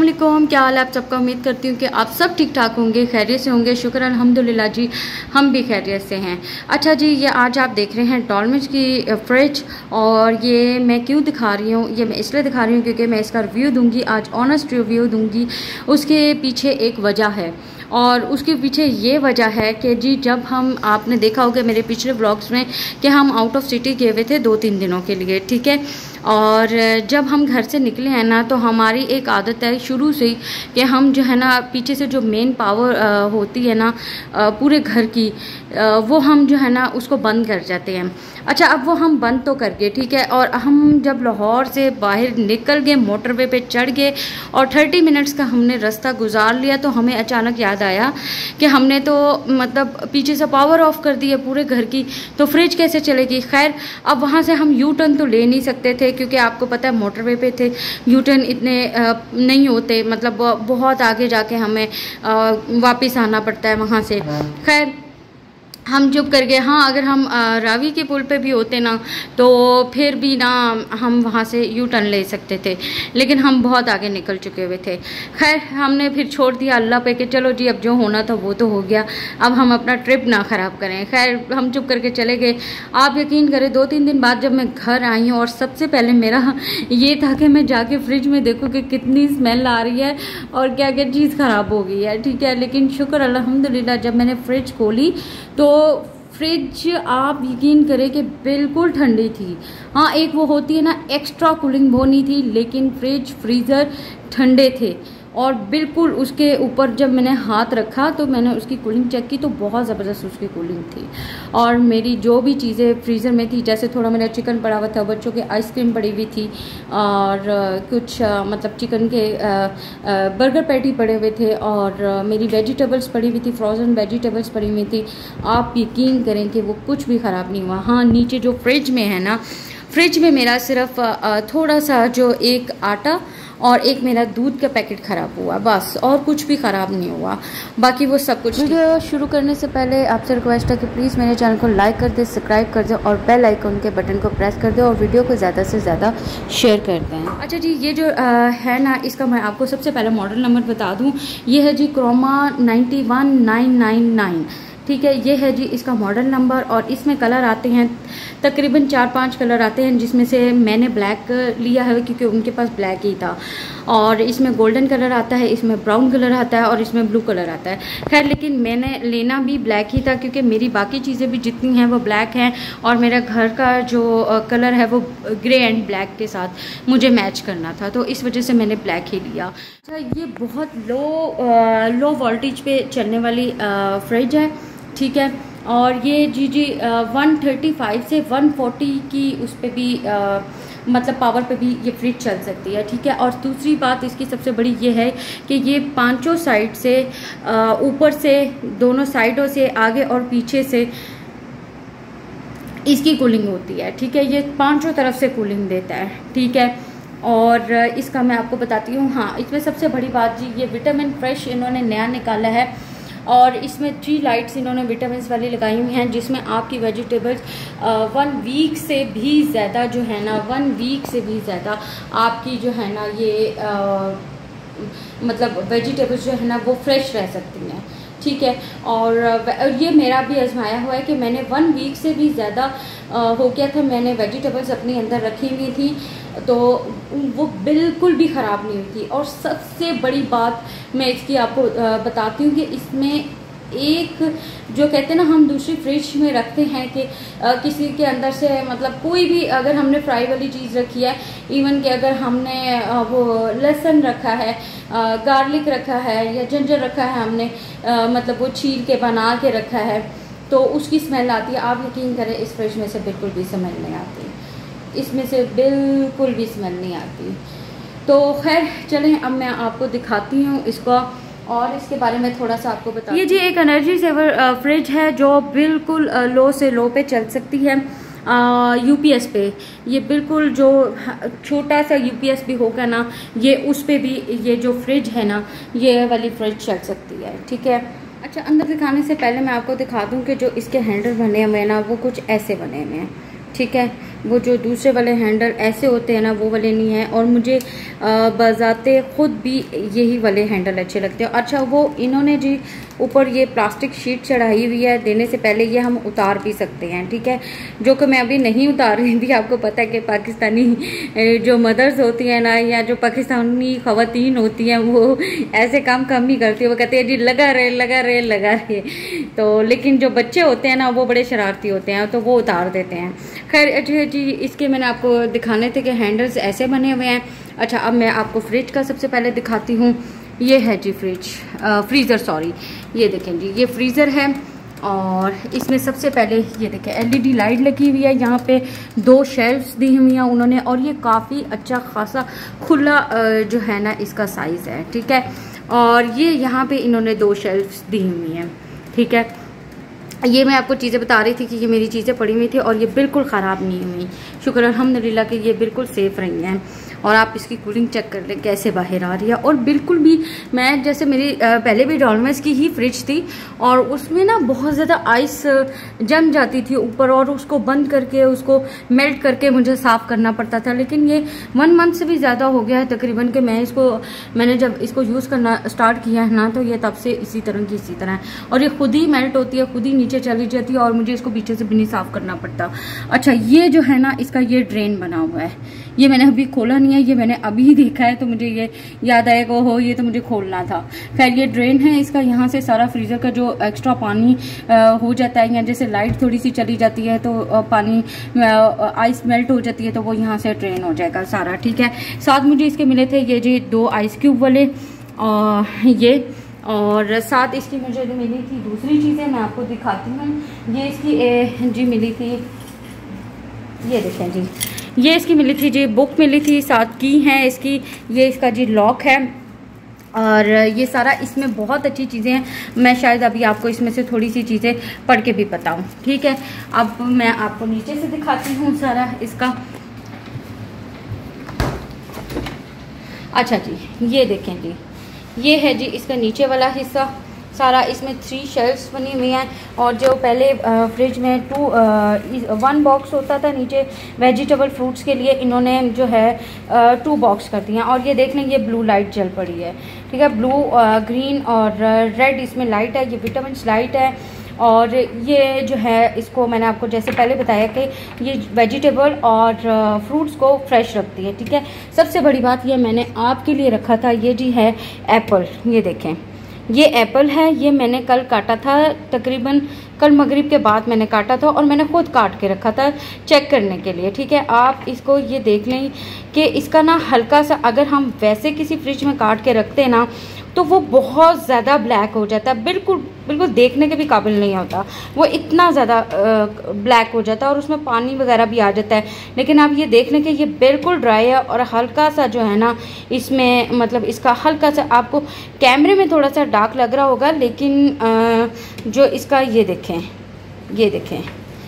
वालेकुम, क्या हाल है आप सबका। उम्मीद करती हूँ कि आप सब ठीक ठाक होंगे, खैरियत से होंगे। शुक्र अल्हम्दुलिल्लाह जी, हम भी खैरियत से हैं। अच्छा जी, ये आज आप देख रहे हैं डॉल्मेज की फ्रिज, और ये मैं क्यों दिखा रही हूँ, ये मैं इसलिए दिखा रही हूँ क्योंकि मैं इसका रिव्यू दूँगी आज, ऑनेस्ट रिव्यू दूँगी। उसके पीछे एक वजह है, और उसके पीछे ये वजह है कि जी जब हम, आपने देखा होगा मेरे पिछले व्लॉग्स में कि हम आउट ऑफ सिटी गए हुए थे 2-3 दिनों के लिए, ठीक है। और जब हम घर से निकले हैं ना, तो हमारी एक आदत है शुरू से ही कि हम जो है ना, पीछे से जो मेन पावर होती है ना पूरे घर की, वो हम जो है ना उसको बंद कर जाते हैं। अच्छा, अब वो हम बंद तो कर गए, ठीक है। और हम जब लाहौर से बाहर निकल गए, मोटरवे पे चढ़ गए और 30 मिनट्स का हमने रास्ता गुजार लिया, तो हमें अचानक याद आया कि हमने तो मतलब पीछे से पावर ऑफ कर दी है पूरे घर की, तो फ्रिज कैसे चलेगी। खैर, अब वहाँ से हम यू टर्न तो ले नहीं सकते थे, क्योंकि आपको पता है मोटरवे पे थे, यू टर्न इतने नहीं होते, मतलब बहुत आगे जाके हमें वापस आना पड़ता है वहाँ से। खैर, हम चुप कर गए। हाँ, अगर हम रावी के पुल पे भी होते ना, तो फिर भी ना हम वहाँ से यू टर्न ले सकते थे, लेकिन हम बहुत आगे निकल चुके हुए थे। खैर, हमने फिर छोड़ दिया अल्लाह पे कि चलो जी, अब जो होना था वो तो हो गया, अब हम अपना ट्रिप ना ख़राब करें। खैर, हम चुप करके चले गए। आप यकीन करें, 2-3 दिन बाद जब मैं घर आई हूँ, और सबसे पहले मेरा ये था कि मैं जाके फ्रिज में देखूँ कि कितनी स्मेल आ रही है और क्या क्या चीज़ ख़राब हो गई है, ठीक है। लेकिन शुक्र अल्हम्दुलिल्लाह, जब मैंने फ्रिज खोली तो फ्रिज, आप यकीन करें कि बिल्कुल ठंडी थी। हाँ, एक वो होती है ना एक्स्ट्रा कूलिंग, वो नहीं थी, लेकिन फ्रिज फ्रीज़र ठंडे थे। और बिल्कुल उसके ऊपर जब मैंने हाथ रखा तो मैंने उसकी कूलिंग चेक की, तो बहुत ज़बरदस्त उसकी कूलिंग थी। और मेरी जो भी चीज़ें फ्रीज़र में थी, जैसे थोड़ा मेरा चिकन पड़ा हुआ था, बच्चों की आइसक्रीम पड़ी हुई थी, और कुछ मतलब चिकन के बर्गर पैटी पड़े हुए थे, और मेरी वेजिटेबल्स पड़ी हुई थी, फ्रोज़न वेजिटेबल्स पड़ी हुई थी। आप यकीन करें कि वो कुछ भी ख़राब नहीं हुआ। हाँ, नीचे जो फ्रिज में है ना, फ्रिज में मेरा सिर्फ थोड़ा सा जो एक आटा और एक मेरा दूध का पैकेट ख़राब हुआ, बस, और कुछ भी ख़राब नहीं हुआ, बाकी वो सब कुछ। वीडियो शुरू करने से पहले आपसे रिक्वेस्ट है कि प्लीज़ मेरे चैनल को लाइक कर दे, सब्सक्राइब कर दे, और बेल आइकन के बटन को प्रेस कर दे, और वीडियो को ज़्यादा से ज़्यादा शेयर कर दें। अच्छा जी, ये जो है ना, इसका मैं आपको सबसे पहले मॉडल नंबर बता दूँ। ये है जी क्रोमा 91999, ठीक है। ये है जी इसका मॉडल नंबर, और इसमें कलर आते हैं तकरीबन 4-5 कलर आते हैं, जिसमें से मैंने ब्लैक लिया है क्योंकि उनके पास ब्लैक ही था। और इसमें गोल्डन कलर आता है, इसमें ब्राउन कलर आता है, और इसमें ब्लू कलर आता है। खैर, लेकिन मैंने लेना भी ब्लैक ही था, क्योंकि मेरी बाकी चीज़ें भी जितनी हैं वो ब्लैक हैं, और मेरा घर का जो कलर है वो ग्रे एंड ब्लैक के साथ मुझे मैच करना था, तो इस वजह से मैंने ब्लैक ही लिया। अच्छा, ये बहुत लो वोल्टेज पे चलने वाली फ्रिज है, ठीक है। और ये जी 135 से 140 की उस पर भी मतलब पावर पे भी ये फ्रिज चल सकती है, ठीक है। और दूसरी बात इसकी सबसे बड़ी ये है कि ये 5 साइड से, ऊपर से, दोनों साइडों से, आगे और पीछे से इसकी कूलिंग होती है, ठीक है। ये 5 तरफ से कूलिंग देता है, ठीक है। और इसका मैं आपको बताती हूँ। हाँ, इसमें सबसे बड़ी बात जी, ये विटामिन फ्रेश इन्होंने नया निकाला है, और इसमें 3 लाइट्स इन्होंने विटामिन वाली लगाई हुई हैं, जिसमें आपकी वेजिटेबल्स 1 वीक से भी ज़्यादा जो है ना, 1 वीक से भी ज़्यादा आपकी जो है ना ये मतलब वेजिटेबल्स जो है ना वो फ्रेश रह सकती हैं, ठीक है। और ये मेरा भी आजमाया हुआ है कि मैंने 1 वीक से भी ज़्यादा हो गया था, मैंने वेजिटेबल्स अपने अंदर रखी हुई थी, तो वो बिल्कुल भी ख़राब नहीं हुई थी। और सबसे बड़ी बात मैं इसकी आपको बताती हूँ कि इसमें एक जो कहते हैं ना, हम दूसरी फ्रिज में रखते हैं कि किसी के अंदर से, मतलब कोई भी अगर हमने फ्राई वाली चीज़ रखी है, इवन कि अगर हमने वो लहसुन रखा है, गार्लिक रखा है, या जिंजर रखा है हमने, मतलब वो छील के बना के रखा है, तो उसकी स्मेल आती है। आप यकीन करें, इस फ्रिज में से बिल्कुल भी स्मेल नहीं आती, इसमें से बिल्कुल भी स्मेल नहीं आती। तो खैर चलें, अब मैं आपको दिखाती हूँ इसको, और इसके बारे में थोड़ा सा आपको बता। ये जी एक एनर्जी सेवर फ्रिज है, जो बिल्कुल लो से लो पे चल सकती है, यूपीएस पे। ये बिल्कुल जो छोटा सा यूपीएस भी होगा ना, ये उस पे भी ये जो फ्रिज है ना, ये वाली फ्रिज चल सकती है, ठीक है। अच्छा, अंदर दिखाने से पहले मैं आपको दिखा दूँ कि जो इसके हैंडल बने हुए हैं ना, वो कुछ ऐसे बने हुए हैं, ठीक है। वो जो दूसरे वाले हैंडल ऐसे होते हैं ना, वो वाले नहीं हैं। और मुझे बजाते खुद भी यही वाले हैंडल अच्छे लगते हैं। अच्छा, वो इन्होंने जी ऊपर ये प्लास्टिक शीट चढ़ाई हुई है, देने से पहले ये हम उतार भी सकते हैं, ठीक है, जो कि मैं अभी नहीं उतार रही थी। आपको पता है कि पाकिस्तानी जो मदर्स होती हैं ना, या जो पाकिस्तानी ख़वातीन होती हैं, वो ऐसे काम कम ही करती है। वो कहते हैं जी लगा रहे लगा रहे लगा रहे। तो लेकिन जो बच्चे होते हैं ना, वो बड़े शरारती होते हैं, तो वो उतार देते हैं। खैर जी, इसके मैंने आपको दिखाने थे कि हैंडल्स ऐसे बने हुए हैं। अच्छा, अब मैं आपको फ्रिज का सबसे पहले दिखाती हूँ। ये है जी फ्रीज़र, सॉरी, ये देखें जी, ये फ्रीज़र है। और इसमें सबसे पहले ये देखें LED लाइट लगी हुई है, यहाँ पे 2 शेल्फ्स दी हुई हैं उन्होंने। और ये काफ़ी अच्छा खासा खुला जो है ना इसका साइज़ है, ठीक है। और ये यहाँ पे इन्होंने 2 शेल्फ्स दी हुई हैं, ठीक है। ये मैं आपको चीज़ें बता रही थी कि ये मेरी चीज़ें पड़ी हुई थी और ये बिल्कुल ख़राब नहीं हुई, शुक्र अल्हम्दुलिल्लाह कि ये बिल्कुल सेफ़ रही हैं। और आप इसकी कूलिंग चेक कर लें कैसे बाहर आ रही है। और बिल्कुल भी, मैं जैसे मेरी पहले भी डॉल्मेस की ही फ्रिज थी और उसमें ना बहुत ज़्यादा आइस जम जाती थी ऊपर, और उसको बंद करके उसको मेल्ट करके मुझे साफ़ करना पड़ता था। लेकिन ये 1 मंथ से भी ज़्यादा हो गया है तकरीबन कि मैंने जब इसको यूज़ करना स्टार्ट किया है ना, तो ये तब से इसी तरह की इसी तरह है। और ये खुद ही मेल्ट होती है, खुद ही नीचे चली जाती है और मुझे इसको पीछे से भी नहीं साफ़ करना पड़ता। अच्छा, ये जो है ना इसका ये ड्रेन बना हुआ है, ये मैंने अभी खोला नहीं है, ये मैंने अभी ही देखा है, तो मुझे ये याद आएगा, हो ये तो मुझे खोलना था। खैर, ये ड्रेन है इसका, यहाँ से सारा फ्रीज़र का जो एक्स्ट्रा पानी हो जाता है, या जैसे लाइट थोड़ी सी चली जाती है तो पानी आइस मेल्ट हो जाती है, तो वो यहाँ से ड्रेन हो जाएगा सारा, ठीक है। साथ मुझे इसके मिले थे ये जी 2 आइस क्यूब वाले, ये, और साथ इसकी मुझे मिली थी दूसरी चीज़ें, मैं आपको दिखाती हूँ। ये इसकी जी मिली थी, ये देखें जी, ये इसकी मिली थी जी, बुक मिली थी, साथ की है इसकी, ये इसका जी लॉक है। और ये सारा इसमें बहुत अच्छी चीज़ें हैं। मैं शायद अभी आपको इसमें से थोड़ी सी चीज़ें पढ़ के भी बताऊं, ठीक है। अब मैं आपको नीचे से दिखाती हूँ सारा इसका। अच्छा जी, ये देखें जी, ये है जी इसका नीचे वाला हिस्सा सारा। इसमें 3 शेल्फ्स बनी हुई हैं। और जो पहले फ्रिज में 1 बॉक्स होता था नीचे वेजिटेबल फ्रूट्स के लिए, इन्होंने जो है 2 बॉक्स कर दिए हैं। और ये देख लें, ये ब्लू लाइट जल पड़ी है, ठीक है। ब्लू, ग्रीन और रेड इसमें लाइट है, ये विटामिन लाइट है। और ये जो है इसको मैंने आपको जैसे पहले बताया कि ये वेजिटेबल और फ्रूट्स को फ्रेश रखती है, ठीक है। सबसे बड़ी बात ये मैंने आपके लिए रखा था, ये जी है एप्पल, ये देखें, ये एप्पल है, ये मैंने कल काटा था, तकरीबन कल मगरिब के बाद मैंने काटा था और मैंने खुद काट के रखा था चेक करने के लिए, ठीक है। आप इसको ये देख लें कि इसका ना हल्का सा, अगर हम वैसे किसी फ्रिज में काट के रखते हैं ना, तो वो बहुत ज़्यादा ब्लैक हो जाता है, बिल्कुल बिल्कुल देखने के भी काबिल नहीं होता, वो इतना ज़्यादा ब्लैक हो जाता है और उसमें पानी वगैरह भी आ जाता है। लेकिन आप ये देख लें कि ये बिल्कुल ड्राई है और हल्का सा जो है ना इसमें, मतलब इसका हल्का सा, आपको कैमरे में थोड़ा सा डार्क लग रहा होगा, लेकिन जो इसका ये देखें, ये देखें,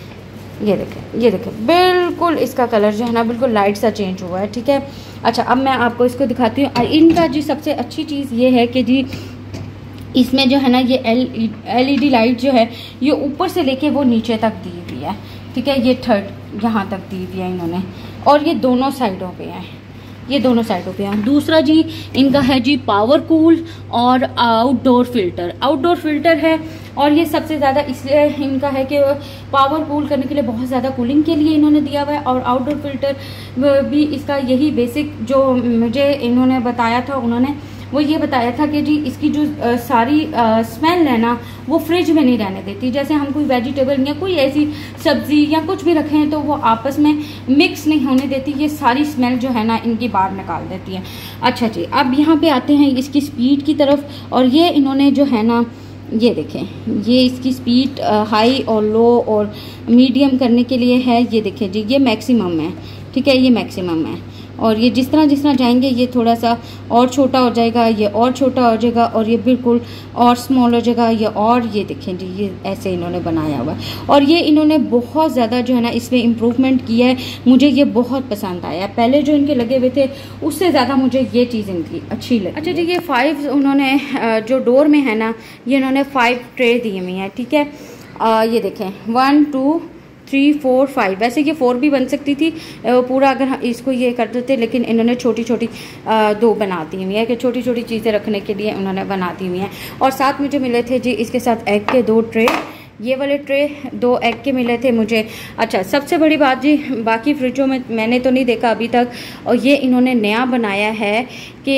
ये देखें, ये देखें, बिल्कुल इसका कलर जो है ना बिल्कुल लाइट सा चेंज हुआ है, ठीक है। अच्छा, अब मैं आपको इसको दिखाती हूँ। इनका जी सबसे अच्छी चीज़ ये है कि जी इसमें जो है ना ये LED लाइट जो है ये ऊपर से लेके वो नीचे तक दी हुई है, ठीक है। ये 3rd यहाँ तक दी हुई है इन्होंने, और ये दोनों साइडों पे है, ये दोनों साइडों पे हैं। दूसरा जी इनका है जी पावर कूल और आउटडोर फिल्टर है। और ये सबसे ज़्यादा इसलिए इनका है कि पावर कूल करने के लिए बहुत ज़्यादा कूलिंग के लिए इन्होंने दिया हुआ है, और आउटडोर फिल्टर भी इसका यही बेसिक जो मुझे इन्होंने बताया था, उन्होंने वो ये बताया था कि जी इसकी जो सारी स्मेल है ना वो फ्रिज में नहीं रहने देती। जैसे हम कोई वेजिटेबल या कोई ऐसी सब्जी या कुछ भी रखें तो वो आपस में मिक्स नहीं होने देती, ये सारी स्मेल जो है ना इनकी बाहर निकाल देती है। अच्छा जी, अब यहाँ पे आते हैं इसकी स्पीड की तरफ, और ये इन्होंने जो है ना ये देखें, ये इसकी स्पीड हाई और लो और मीडियम करने के लिए है। ये देखें जी, ये मैक्सिमम है, ठीक है, ये मैक्सिमम है। और ये जिस तरह जाएंगे ये थोड़ा सा और छोटा हो जाएगा, ये और छोटा हो जाएगा, और ये बिल्कुल और स्मॉल हो जाएगा ये। और ये देखें जी, ये ऐसे इन्होंने बनाया हुआ है, और ये इन्होंने बहुत ज़्यादा जो है ना इसमें इम्प्रूवमेंट किया है। मुझे ये बहुत पसंद आया, पहले जो इनके लगे हुए थे उससे ज़्यादा मुझे ये चीज़ इनकी अच्छी लगी। अच्छा जी, ये 5 उन्होंने जो डोर में है ना, ये इन्होंने 5 ट्रे दी हुई हैं, ठीक है। ये देखें 1 2 3, 4, 5, वैसे ये 4 भी बन सकती थी पूरा अगर इसको ये कर देते, लेकिन इन्होंने छोटी छोटी 2 बना दी हुई है कि छोटी छोटी चीज़ें रखने के लिए उन्होंने बना दी हुई हैं। और साथ मुझे मिले थे जी इसके साथ एग के 2 ट्रे, ये वाले ट्रे 2 एग के मिले थे मुझे। अच्छा, सबसे बड़ी बात जी, बाकी फ्रिजों में मैंने तो नहीं देखा अभी तक, और ये इन्होंने नया बनाया है कि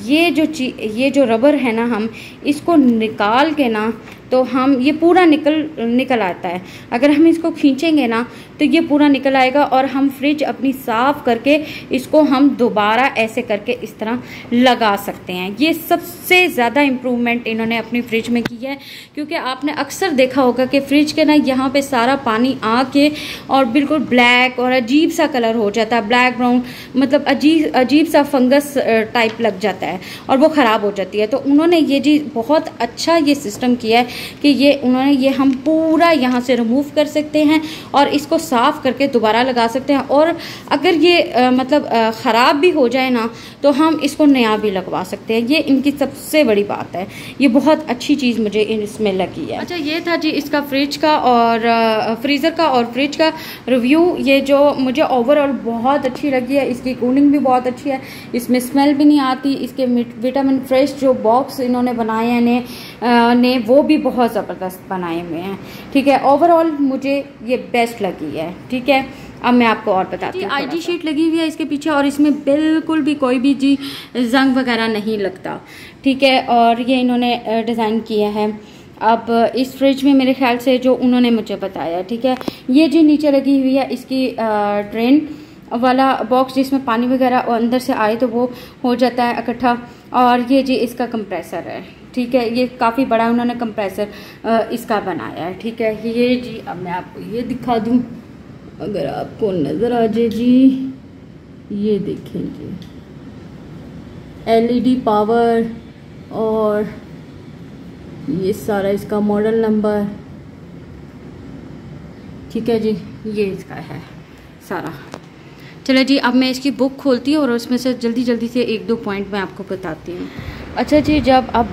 ये जो रबर है ना, हम इसको निकाल के ना तो हम ये पूरा निकल आता है। अगर हम इसको खींचेंगे ना तो ये पूरा निकल आएगा, और हम फ्रिज अपनी साफ़ करके इसको हम दोबारा ऐसे करके इस तरह लगा सकते हैं। ये सबसे ज़्यादा इम्प्रूवमेंट इन्होंने अपनी फ्रिज में की है, क्योंकि आपने अक्सर देखा होगा कि फ्रिज के ना यहाँ पे सारा पानी आके और बिल्कुल ब्लैक और अजीब सा कलर हो जाता है, ब्लैक ब्राउन, मतलब अजीब सा फंगस टाइप लग जाता है और वो ख़राब हो जाती है। तो उन्होंने ये जी बहुत अच्छा ये सिस्टम किया है कि ये हम पूरा यहाँ से रिमूव कर सकते हैं और इसको साफ़ करके दोबारा लगा सकते हैं। और अगर ये मतलब ख़राब भी हो जाए ना तो हम इसको नया भी लगवा सकते हैं। ये इनकी सबसे बड़ी बात है, ये बहुत अच्छी चीज़ मुझे इसमें लगी है। अच्छा, ये था जी इसका फ्रिज का और फ्रीज़र का और फ्रिज का रिव्यू, ये जो मुझे ओवरऑल बहुत अच्छी लगी है। इसकी कूलिंग भी बहुत अच्छी है, इसमें स्मेल भी नहीं आती। इसके विटामिन फ्रेश जो बॉक्स इन्होंने बनाए हैं ने वो भी बहुत ज़बरदस्त बनाए हुए हैं। ठीक है, ओवरऑल मुझे ये बेस्ट लगी है। ठीक है, अब मैं आपको और बताती हूँ। आईडी शीट लगी हुई है इसके पीछे और इसमें बिल्कुल भी कोई भी जी जंग वगैरह नहीं लगता। ठीक है, और ये इन्होंने डिज़ाइन किया है। अब इस फ्रिज में मेरे ख्याल से जो उन्होंने मुझे बताया, ठीक है, ये जी नीचे लगी हुई है इसकी ड्रेन वाला बॉक्स जिसमें पानी वगैरह अंदर से आए तो वो हो जाता है इकट्ठा। और ये जी इसका कंप्रेसर है। ठीक है, ये काफ़ी बड़ा उन्होंने कंप्रेसर इसका बनाया है। ठीक है, ये जी अब मैं आपको ये दिखा दूँ, अगर आपको नज़र आ जाए जी, ये देखें जी LED पावर, और ये सारा इसका मॉडल नंबर। ठीक है जी, ये इसका है सारा। चलो जी, अब मैं इसकी बुक खोलती हूँ और उसमें से जल्दी से 1-2 पॉइंट मैं आपको बताती हूँ। अच्छा जी, जब आप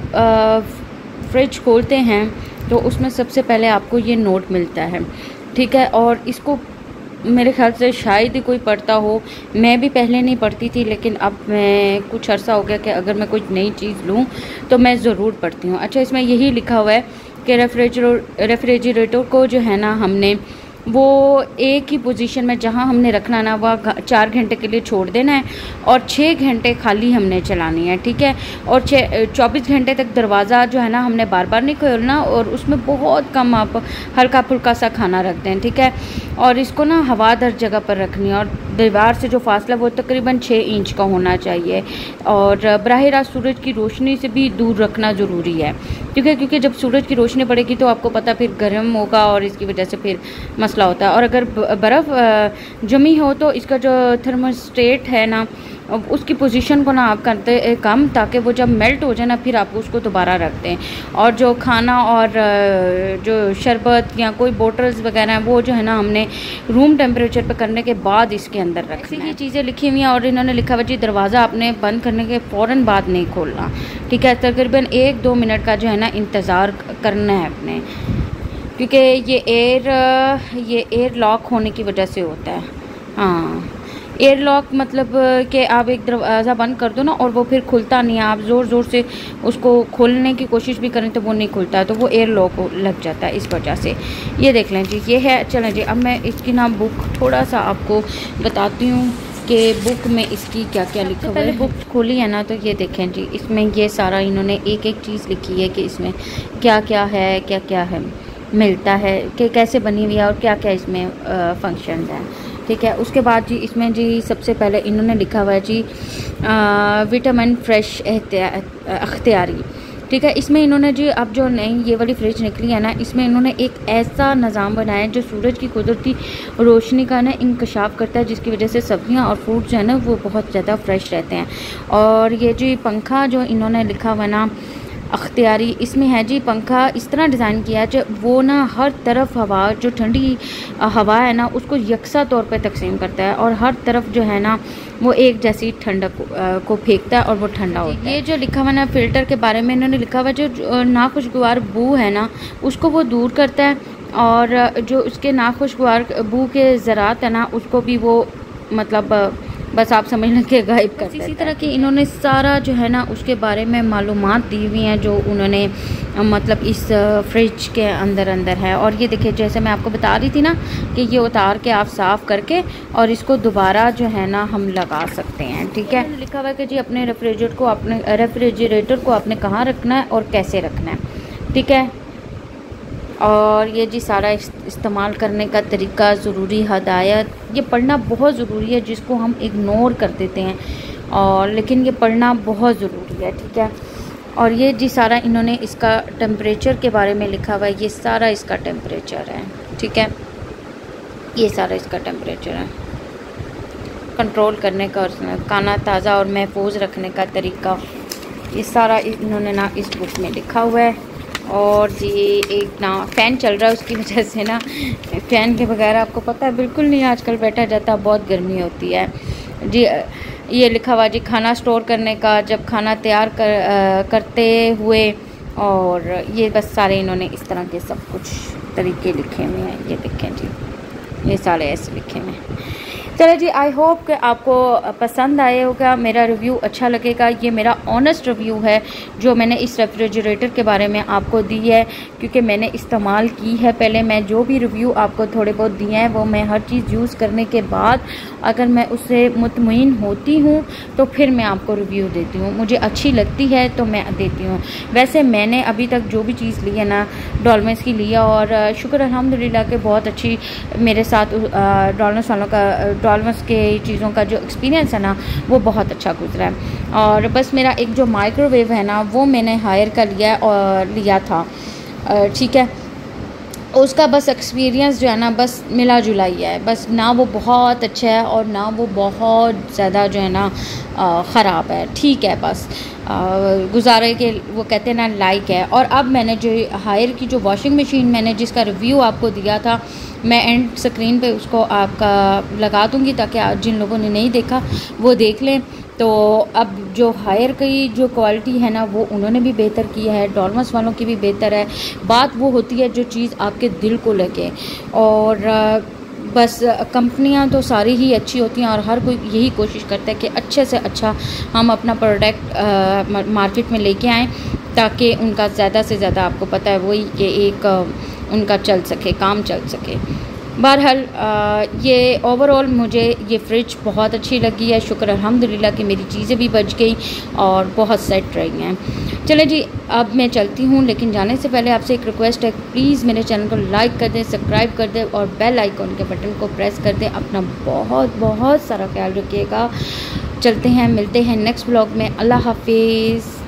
फ्रिज खोलते हैं तो उसमें सबसे पहले आपको ये नोट मिलता है। ठीक है, और इसको मेरे ख्याल से शायद ही कोई पढ़ता हो, मैं भी पहले नहीं पढ़ती थी, लेकिन अब मैं कुछ अर्सा हो गया कि अगर मैं कुछ नई चीज़ लूँ तो मैं ज़रूर पढ़ती हूँ। अच्छा, इसमें यही लिखा हुआ है कि रेफ्रिजरेटर को जो है ना हमने वो एक ही पोजीशन में जहां हमने रखना ना वह 4 घंटे के लिए छोड़ देना है और 6 घंटे खाली हमने चलानी है। ठीक है, और 24 घंटे तक दरवाज़ा जो है ना हमने बार बार नहीं खोलना, और उसमें बहुत कम आप हल्का फुल्का सा खाना रख दें। ठीक है, और इसको ना हवादार जगह पर रखनी है, और दीवार से जो फासला वो तकरीबन 6 इंच का होना चाहिए, और बराह रास्त सूरज की रोशनी से भी दूर रखना ज़रूरी है। ठीक है, क्योंकि जब सूरज की रोशनी पड़ेगी तो आपको पता फिर गर्म होगा और इसकी वजह से फिर मसला होता है। और अगर बर्फ़ जमी हो तो इसका जो थर्मोस्टेट है ना उसकी पोजीशन को ना आप करते कम, ताकि वो जब मेल्ट हो जाए ना फिर आप उसको दोबारा रख दें। और जो खाना और जो शरबत या कोई बोटल्स वगैरह हैं वो जो है ना हमने रूम टेम्परेचर पे करने के बाद इसके अंदर रखना है। ये चीज़ें लिखी हुई हैं, और इन्होंने लिखा हुआ जी दरवाज़ा आपने बंद करने के फ़ौरन बाद नहीं खोलना। ठीक है, तकरीबन 1-2 मिनट का जो है ना इंतज़ार करना है अपने, क्योंकि ये एयर लॉक होने की वजह से होता है। हाँ, एयर लॉक मतलब कि आप एक दरवाज़ा बंद कर दो ना और वो फिर खुलता नहीं है, आप ज़ोर से उसको खोलने की कोशिश भी करें तो वो नहीं खुलता, तो वो एयर लॉक लग जाता है इस वजह से। ये देख लें जी, ये है। चलें जी, अब मैं इसकी ना बुक थोड़ा सा आपको बताती हूँ कि बुक में इसकी क्या क्या लिखा हुआ है। पहले बुक खोली है ना तो ये देखें जी, इसमें ये सारा इन्होंने एक चीज़ लिखी है कि इसमें क्या क्या है मिलता है, कि कैसे बनी हुई है और क्या क्या इसमें फंक्शन है। ठीक है, उसके बाद जी इसमें जी सबसे पहले इन्होंने लिखा हुआ है जी विटामिन फ्रेश अख्तियारी। ठीक है, इसमें इन्होंने जी अब जो नई ये वाली फ्रिज निकली है ना, इसमें इन्होंने एक ऐसा निज़ाम बनाया है जो सूरज की कुदरती रोशनी का ना इंकशाफ करता है, जिसकी वजह से सब्जियां और फ्रूट जो है ना वो बहुत ज़्यादा फ्रेश रहते हैं। और ये जी पंखा जो इन्होंने लिखा हुआ ना अख्तियारी, इसमें है जी पंखा इस तरह डिज़ाइन किया है जो वो ना हर तरफ हवा, जो ठंडी हवा है ना उसको यकसा तौर पे तकसीम करता है, और हर तरफ जो है ना वो एक जैसी ठंडक को फेंकता है और वो ठंडा होता है। ये जो लिखा हुआ ना फ़िल्टर के बारे में इन्होंने लिखा हुआ जो नाखुशगवार बू है ना उसको वो दूर करता है, और जो उसके नाखुशगवार बू के ज़रात है ना, उसको भी वो मतलब बस आप समझ लें कि गायब कर देता है। इसी तरह की इन्होंने सारा जो है ना उसके बारे में मालूमात दी हुई हैं जो उन्होंने मतलब इस फ्रिज के अंदर है। और ये देखिए, जैसे मैं आपको बता रही थी ना कि ये उतार के आप साफ़ करके और इसको दोबारा जो है ना हम लगा सकते हैं। ठीक है, लिखा हुआ है कि जी अपने रेफ्रिजरेटर को आपने कहाँ रखना है और कैसे रखना है। ठीक है, और ये जी सारा इस्तेमाल करने का तरीका, ज़रूरी हदायत, ये पढ़ना बहुत ज़रूरी है जिसको हम इग्नोर कर देते हैं, और लेकिन ये पढ़ना बहुत ज़रूरी है। ठीक है, और ये जी सारा इन्होंने इसका टेम्परेचर के बारे में लिखा हुआ है, ये सारा इसका टेम्परेचर है। ठीक है, ये सारा इसका टेम्परेचर है, कंट्रोल करने का और खाना ताज़ा और महफूज रखने का तरीका, ये सारा इन्होंने ना इस बुक में लिखा हुआ है। और जी एक ना फ़ैन चल रहा है, उसकी वजह से ना फ़ैन के बगैर आपको पता है बिल्कुल नहीं आजकल बैठा जाता, बहुत गर्मी होती है जी। ये लिखा हुआ जी खाना स्टोर करने का, जब खाना तैयार करते हुए, और ये बस सारे इन्होंने इस तरह के सब कुछ तरीके लिखे हुए हैं। ये देखें जी, ये सारे ऐसे लिखे हुए हैं। चलो जी, आई होप कि आपको पसंद आए होगा, मेरा रिव्यू अच्छा लगेगा। ये मेरा ऑनेस्ट रिव्यू है जो मैंने इस रेफ्रिजरेटर के बारे में आपको दी है, क्योंकि मैंने इस्तेमाल की है। पहले मैं जो भी रिव्यू आपको थोड़े बहुत दिए हैं वो मैं हर चीज़ यूज़ करने के बाद अगर मैं उससे मुतमईन होती हूँ तो फिर मैं आपको रिव्यू देती हूँ, मुझे अच्छी लगती है तो मैं देती हूँ। वैसे मैंने अभी तक जो भी चीज़ ली है ना डॉल्मेंस की लिया, और शुक्र अल्हम्दुलिल्लाह के बहुत अच्छी मेरे साथ डॉल्मेंस के चीज़ों का जो एक्सपीरियंस है ना वो बहुत अच्छा गुजरा है। और बस मेरा एक जो माइक्रोवेव है ना वो मैंने हायर का लिया था। ठीक है, उसका बस एक्सपीरियंस जो है ना बस मिला जुला ही है, बस ना वो बहुत अच्छा है और ना वो बहुत ज़्यादा जो है ना ख़राब है। ठीक है, बस गुजारे के वो कहते हैं ना लाइक है। और अब मैंने जो हायर की जो वॉशिंग मशीन मैंने जिसका रिव्यू आपको दिया था, मैं एंड स्क्रीन पे उसको आपका लगा दूँगी ताकि जिन लोगों ने नहीं देखा वो देख लें। तो अब जो हायर की जो क्वालिटी है ना वो उन्होंने भी बेहतर की है, डॉल्मेंस वालों की भी बेहतर है। बात वो होती है जो चीज़ आपके दिल को लगे, और बस कंपनियां तो सारी ही अच्छी होती हैं और हर कोई यही कोशिश करता है कि अच्छे से अच्छा हम अपना प्रोडक्ट मार्केट में लेके आएँ ताकि उनका ज़्यादा से ज़्यादा, आपको पता है वही कि एक उनका चल सके, काम चल सके। बहरहाल ये ओवरऑल मुझे ये फ्रिज बहुत अच्छी लगी है, शुक्र अल्हम्दुलिल्लाह कि मेरी चीज़ें भी बच गई और बहुत सेट रही हैं। चले जी, अब मैं चलती हूँ, लेकिन जाने से पहले आपसे एक रिक्वेस्ट है, प्लीज़ मेरे चैनल को लाइक कर दें, सब्सक्राइब कर दें और बेल आइकॉन के बटन को प्रेस कर दें। अपना बहुत बहुत सारा ख्याल रखिएगा। चलते हैं, मिलते हैं नेक्स्ट ब्लॉग में। अल्लाह हाफिज़।